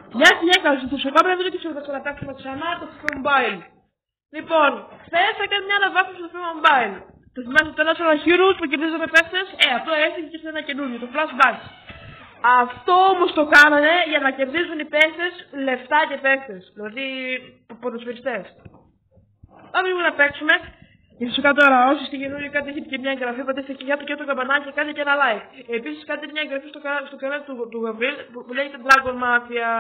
Μια γυναίκα στο σοκό πρέπει να το ξαναπαίξουμε ξανά το FIFA Mobile. Λοιπόν, χθες έκανε μια αναβάθμιση στο FIFA Mobile. Το θυμάστε το National Heroes που κερδίζαμε παίχτες, αυτό έφυγε και σε ένα καινούριο, το Flashback. Αυτό όμως το κάνανε για να κερδίζουν οι παίχτες λεφτά και παίχτες, δηλαδή ποδοσφαιριστές. Πάμε λίγο να παίξουμε. Και φυσικά τώρα όσοι στην καινούργια κάτι έχετε και μια εγγραφή, πατήστε και κάτω και το καμπανάκι και κάντε και ένα like. Επίσης κάντε μια εγγραφή στο κανάλι του Γαβρίλ που λέγεται Dragon Mafia.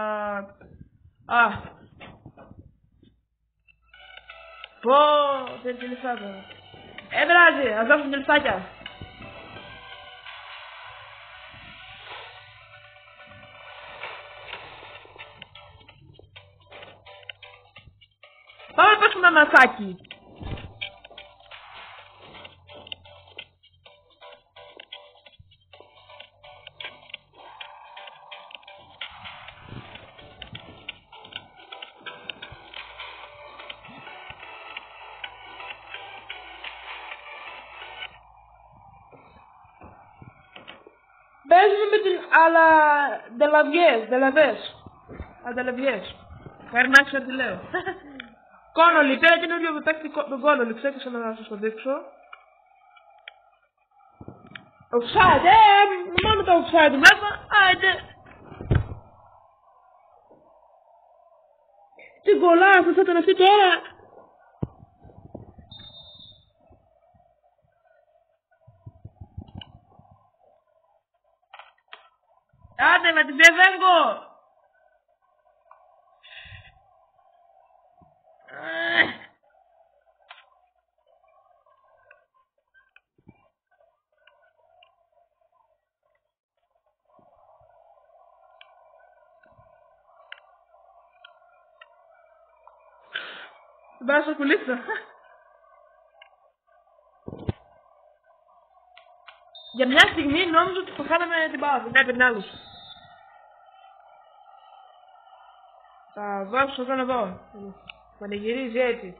Πω, θέλει και λεφτά τώρα. Βράζει, ας δώσουμε και λεφτάκια. Πάμε να παίξουμε ένα ματσάκι. Παίζουμε με την Αντελαβιές. Χάρη να ξέρω τι λέω. Κόνολι, πέρα καινούριο παίκτη τον Κόνολι, ξέχασα να σας το δείξω. Offside, μόνο το offside βλέπω, τι γκολάρα θα ήταν αυτή τώρα. Άντε με την Πιεβέγκο! Δεν πάω στο κουλίτσο. Για μια στιγμή νόμιζα ότι θα χάναμε την μπάλα, δεν έπαιρνε άλλους. Θα δώσω τον εδώ. Πανηγυρίζει έτσι.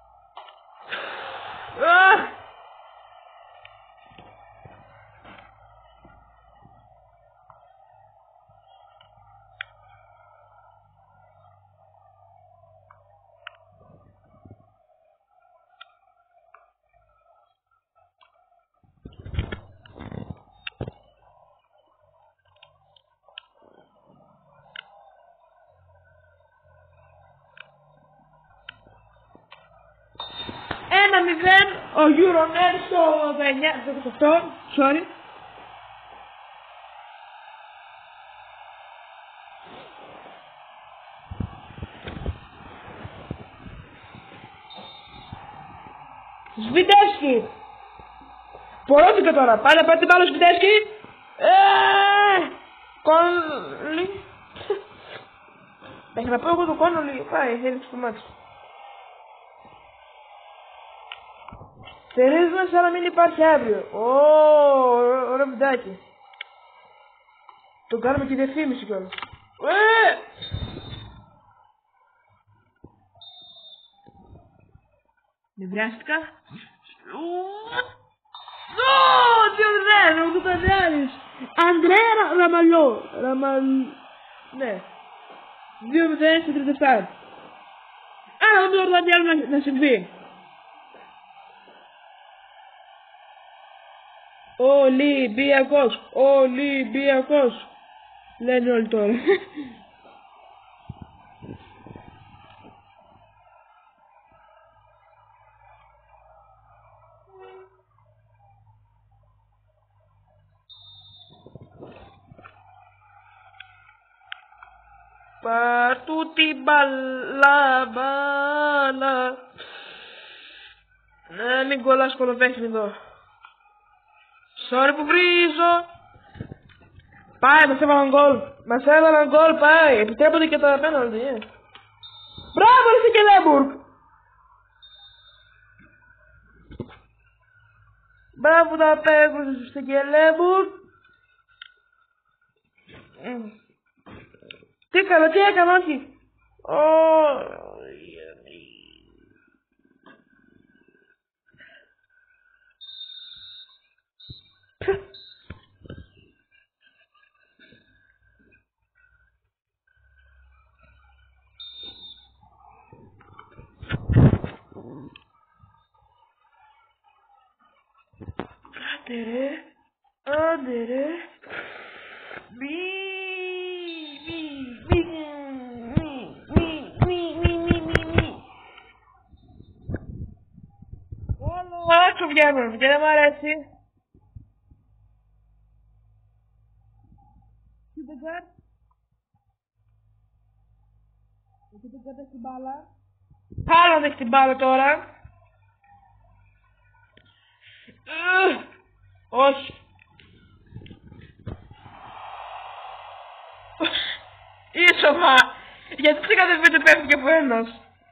Ο Euronet στο 18, sorry. Σβιντέσκι! Πορώθηκε τώρα, πάνε να πάρει την μπάλα Σβιντέσκι. Κόνολι. Έχει να πω εγώ το Κόνολι, πάει, έλειψε το μάτι. Θερίζουμε σαν να μην υπάρχει αύριο. Ωραίο βιντεάκι. Τον κάνουμε και διαφήμιση κιόλας. Νευριάστηκα. Τι ωραία, μου το Ανδρέας. Ανδρέα Ραμαλό. Ναι. 2-0 στο 37. Δεν μπορώ να δει άλλο να συμβεί. Ολυμπιακός, λένε όλοι τώρα. Πάρτου την μπάλα. Μην κολλάς κολοπέχνη εδώ. Sorry που βρίζω. Πάει, μας έβαλαν γκολ, πάει. Επιτρέπονται και τα πέναλτι, Μπράβο, ρε Σικελέμπουργκ. Μπράβο τα παίρνουν στο Σικελέμπουργκ. Τι έκανα, όχι. Άντε ρε. Όλο έξω βγαίνουν και δεν μ' αρέσει. Κοίτα κάτ. Κοίτα κάτ έχει την μπάλα. Άλλον έχει την μπάλα τώρα. Όχι. Ίσωμα. Γιατί τι κατεβείτε πέφτει από ένας.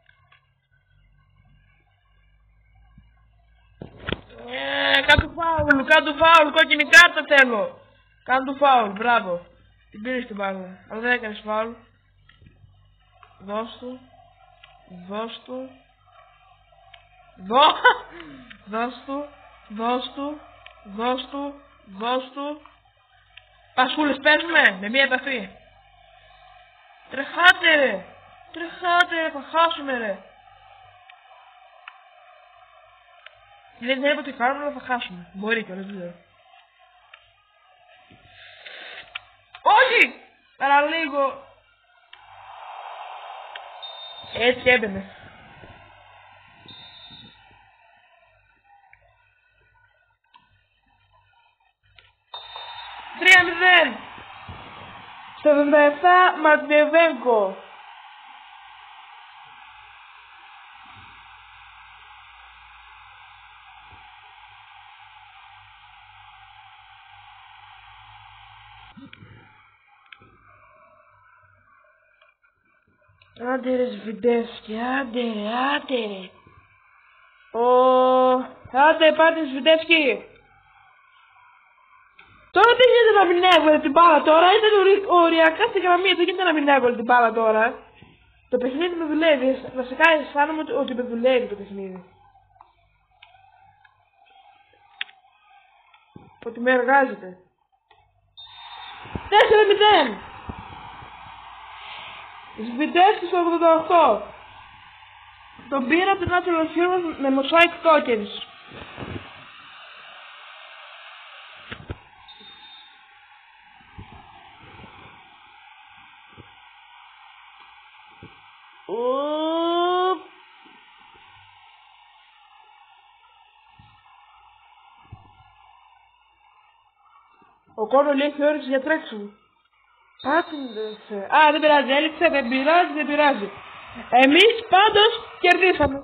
Κάτω φάουλ, κόκκινη κάρτα θέλω. Κάντου φάουλ, μπράβο. Την πήρες την μπάλα, αλλά δεν έκανες φάουλ. Δώσ' του. Δώσ' του. Δώσ' του. Δώσ' του. Δώσ' του. Δώσ' του. Πασχούλες παίζουμε με μία επαφή. Τρεχάτε ρε. Τρεχάτε ρε, θα χάσουμε ρε. Δεν είπα τι κάνουμε, αλλά θα χάσουμε. Μπορεί κιόλας, δεν ξέρω. Όχι! Αλλά λίγο. Έτσι έμπαινε. Στο 77 Ματνεβέγκο. Άντε ρε Σβιντεύσκι, άντε ρε. Άντε πάτε Σβιντεύσκι. Τώρα τι γίνεται να μην έβγαλε την μπάλα τώρα, ήταν οριακά στη γραμμή, δεν γίνεται να μην έβγαλε την μπάλα τώρα. Το παιχνίδι με δουλεύει, βασικά αισθάνομαι ότι με δουλεύει το παιχνίδι. Ότι με εργάζεται. 4-0. Σβιντεύσκι στο 88. Τον πήρα από την National Heroes με Mosaic Tokens. Ο Κόνολ έχει όρεξη για τρέξιμο. Δεν πειράζει, έλειξε, δεν πειράζει. Εμείς πάντως κερδίσαμε.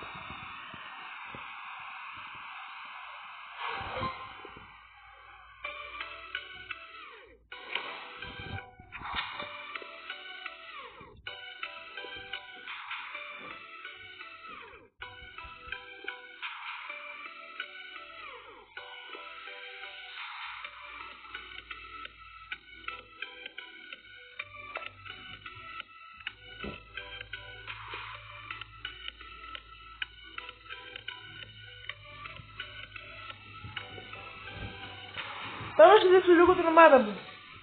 Τώρα συνδέσω λίγο την ομάδα μου.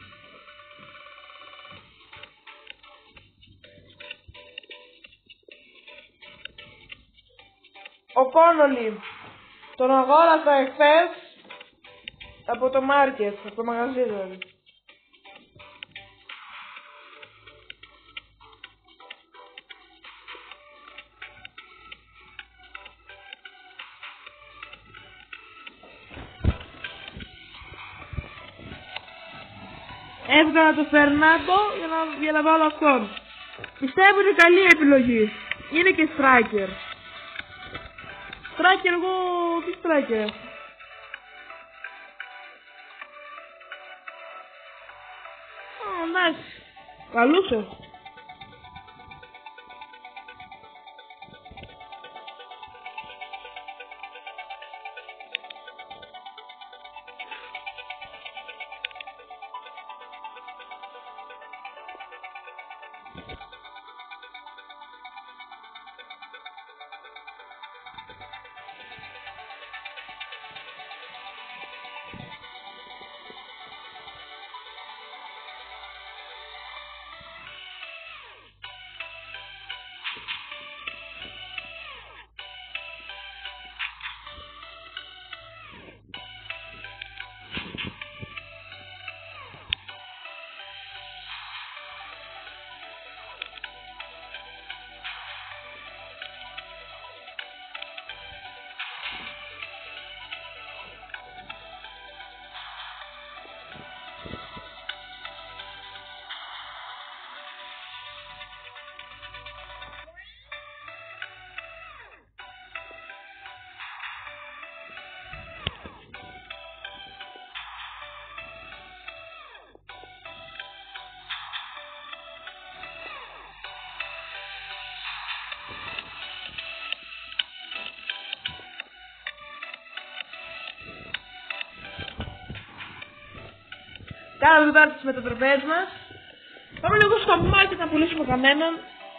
Ο Κόνολι τον αγόρασα εχθές από το μάρκετ, από το μαγαζί δηλαδή. Έβγαλα το Φερνάντο για να βάλω αυτόν. Πιστεύω είναι καλή επιλογή. Είναι και striker. Striker εγώ, τι striker. Nice. Καλούσε. Κάναμε τώρα τις μετατροπές μας. Πάμε λίγο στο μάρκετ να πουλήσουμε κανέναν.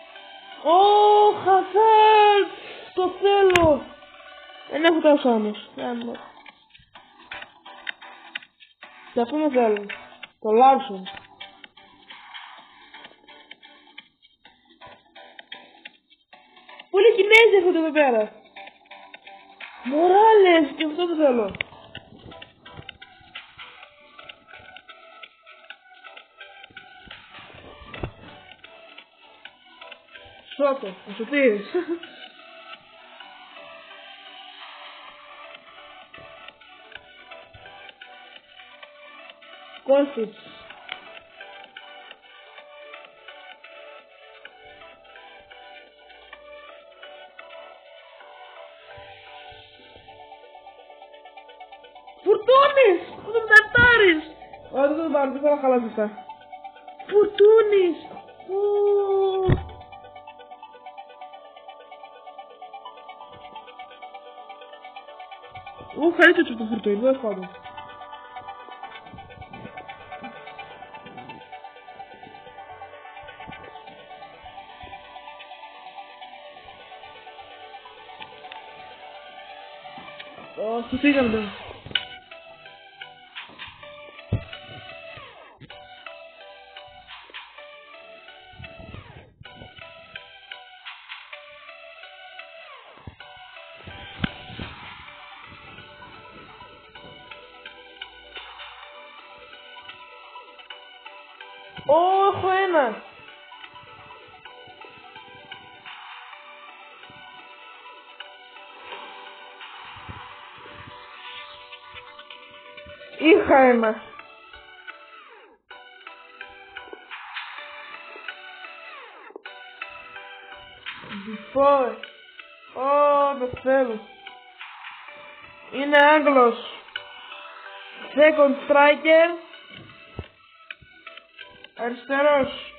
Χαφέλ! Το θέλω! Δεν έχω τόσο όμως. Και αυτό με θέλω. Το Λάρσον. Πολλοί Κινέζοι έρχονται εδώ πέρα. Μοράλες! Και αυτό το θέλω. Σώτο, θα σου πήρες. Κόστιτς. Φουρτούνης! Θα τον ταρτάρεις! Όχι, δεν τον πάρω, δεν θέλω να χαλάσω αυτά. Φουρτούνης! Χαρίστηκε το φουρτούνι, δεν πάντων. Φύγαμε. Έχω ένα. Είχα ένα. Before. Δεν θέλω. Είναι Άγγλος. Second striker. Αριστερός.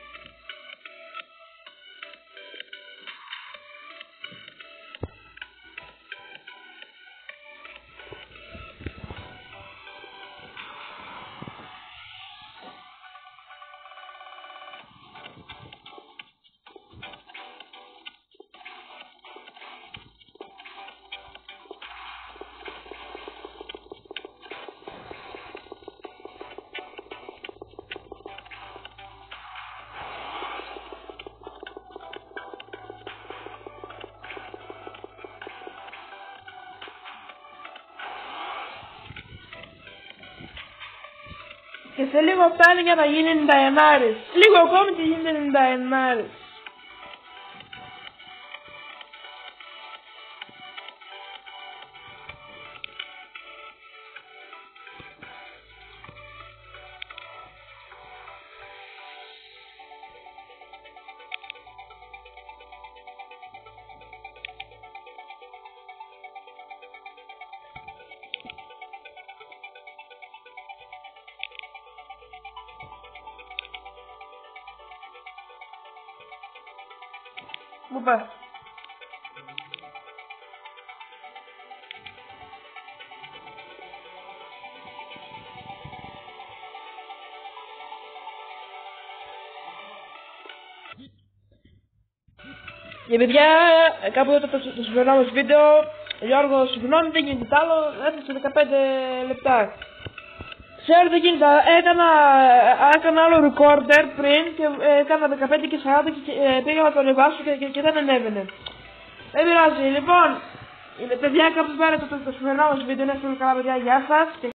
Και σε λίγο φτάνει για να γίνει 91. Λίγο ακόμη και γίνεται 91. Μου πας. Και παιδιά, κάπου εδώ το σημερινό μας βίντεο. Γιώργο, συγγνώμη, δεν γίνεται τ' άλλο, έφτασε 15 λεπτά. Ξέρετε, γίνεται, έκανα άλλο recorder πριν και έκανα 15 και 40 και πήγα να το ανεβάσω και δεν ανέβαινε. Δεν πειράζει, λοιπόν, παιδιά, κάπου πέρα το σημερινό μας βίντεο. Να είστε καλά, παιδιά, γεια σας.